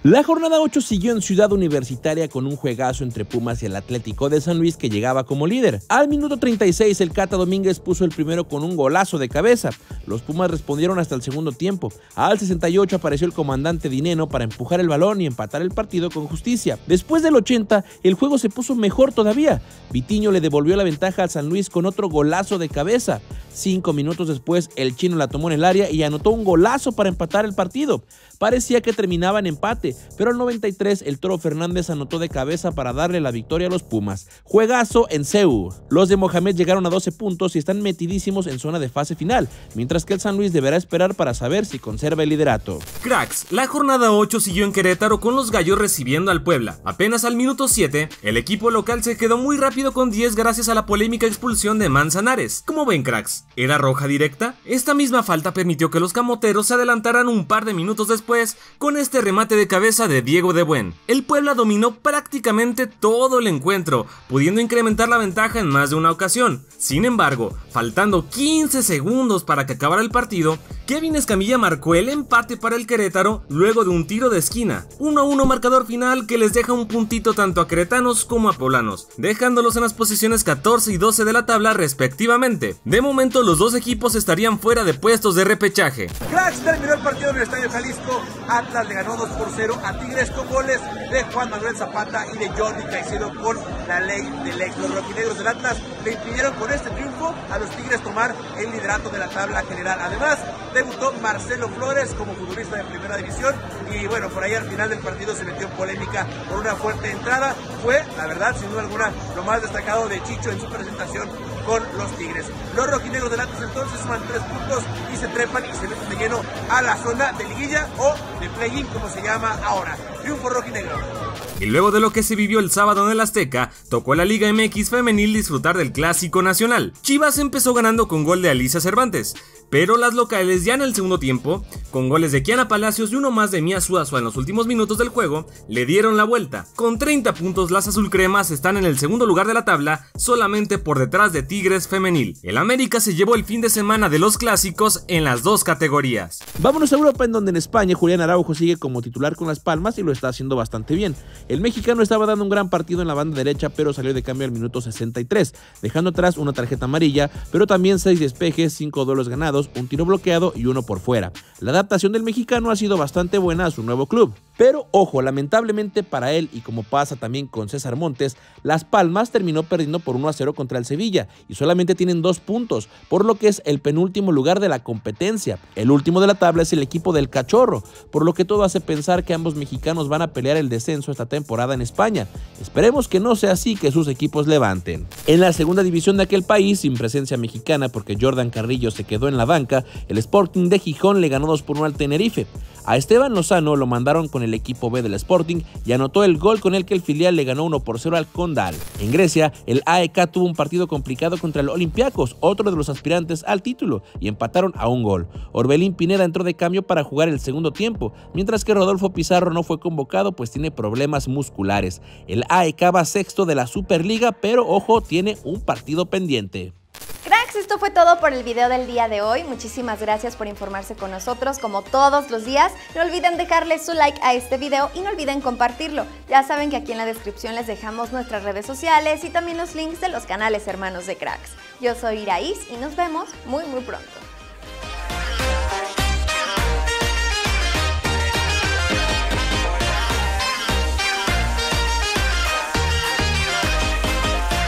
La jornada 8 siguió en Ciudad Universitaria con un juegazo entre Pumas y el Atlético de San Luis, que llegaba como líder. Al minuto 36 el Cata Domínguez puso el primero con un golazo de cabeza. Los Pumas respondieron hasta el segundo tiempo. Al 68 apareció el comandante Dineno para empujar el balón y empatar el partido con justicia. Después del 80 el juego se puso mejor todavía. Vitiño le devolvió la ventaja al San Luis con otro golazo de cabeza. 5 minutos después el chino la tomó en el área y anotó un golazo para empatar el partido. Parecía que terminaba en empate, pero al 93 el Toro Fernández anotó de cabeza para darle la victoria a los Pumas. Juegazo en CEU. Los de Mohamed llegaron a 12 puntos y están metidísimos en zona de fase final, mientras que el San Luis deberá esperar para saber si conserva el liderato. Cracks, la jornada 8 siguió en Querétaro con los Gallos recibiendo al Puebla. Apenas al minuto 7, el equipo local se quedó muy rápido con 10 gracias a la polémica expulsión de Manzanares. ¿Cómo ven, cracks? ¿Era roja directa? Esta misma falta permitió que los camoteros se adelantaran un par de minutos después con este remate de cabeza de Diego de Buen. El Puebla dominó prácticamente todo el encuentro, pudiendo incrementar la ventaja en más de una ocasión. Sin embargo, faltando 15 segundos para que acabara el partido, Kevin Escamilla marcó el empate para el Querétaro luego de un tiro de esquina. 1-1 marcador final que les deja un puntito tanto a queretanos como a poblanos, dejándolos en las posiciones 14 y 12 de la tabla respectivamente. De momento los dos equipos estarían fuera de puestos de repechaje. Cracks, terminó el partido en el Estadio Jalisco. Atlas le ganó 2-0 a Tigres con goles de Juan Manuel Zapata y de Jordi Caicedo con la ley del ex. Los rojinegros del Atlas le impidieron con este triunfo a los Tigres tomar el liderato de la tabla general. Además, debutó Marcelo Flores como futbolista de primera división y bueno, por ahí al final del partido se metió en polémica por una fuerte entrada. Fue, la verdad, sin duda alguna, lo más destacado de Chicho en su presentación con los Tigres. Los rojinegros del Atlas entonces suman 3 puntos y se trepan y se meten de lleno a la zona de liguilla o de play-in, como se llama ahora. Triunfo rojinegro. Y luego de lo que se vivió el sábado en el Azteca, tocó a la Liga MX femenil disfrutar del Clásico Nacional. Chivas empezó ganando con gol de Alicia Cervantes, pero las locales ya en el segundo tiempo, con goles de Kiana Palacios y uno más de Mía Suazua en los últimos minutos del juego, le dieron la vuelta. Con 30 puntos, las azulcremas están en el segundo lugar de la tabla, solamente por detrás de Tigres femenil. El América se llevó el fin de semana de los clásicos en las dos categorías. Vámonos a Europa, en donde en España Julián Araujo sigue como titular con Las Palmas y lo está haciendo bastante bien. El mexicano estaba dando un gran partido en la banda derecha, pero salió de cambio al minuto 63, dejando atrás una tarjeta amarilla, pero también 6 despejes, 5 duelos ganados, un tiro bloqueado y uno por fuera. La adaptación del mexicano ha sido bastante buena a su nuevo club. Pero ojo, lamentablemente para él, y como pasa también con César Montes, Las Palmas terminó perdiendo por 1-0 contra el Sevilla y solamente tienen 2 puntos, por lo que es el penúltimo lugar de la competencia. El último de la tabla es el equipo del Cachorro, por lo que todo hace pensar que ambos mexicanos van a pelear el descenso esta temporada en España. Esperemos que no sea así, que sus equipos levanten. En la segunda división de aquel país, sin presencia mexicana porque Jordan Carrillo se quedó en la banca, el Sporting de Gijón le ganó 2-1 al Tenerife. A Esteban Lozano lo mandaron con el equipo B del Sporting y anotó el gol con el que el filial le ganó 1-0 al Condal. En Grecia, el AEK tuvo un partido complicado contra el Olympiacos, otro de los aspirantes al título, y empataron a un gol. Orbelín Pineda entró de cambio para jugar el segundo tiempo, mientras que Rodolfo Pizarro no fue convocado pues tiene problemas musculares. El AEK va sexto de la Superliga, pero ojo, tiene un partido pendiente. Cracks, esto fue todo por el video del día de hoy. Muchísimas gracias por informarse con nosotros como todos los días. No olviden dejarle su like a este video y no olviden compartirlo. Ya saben que aquí en la descripción les dejamos nuestras redes sociales y también los links de los canales hermanos de Cracks. Yo soy Iraís y nos vemos muy pronto.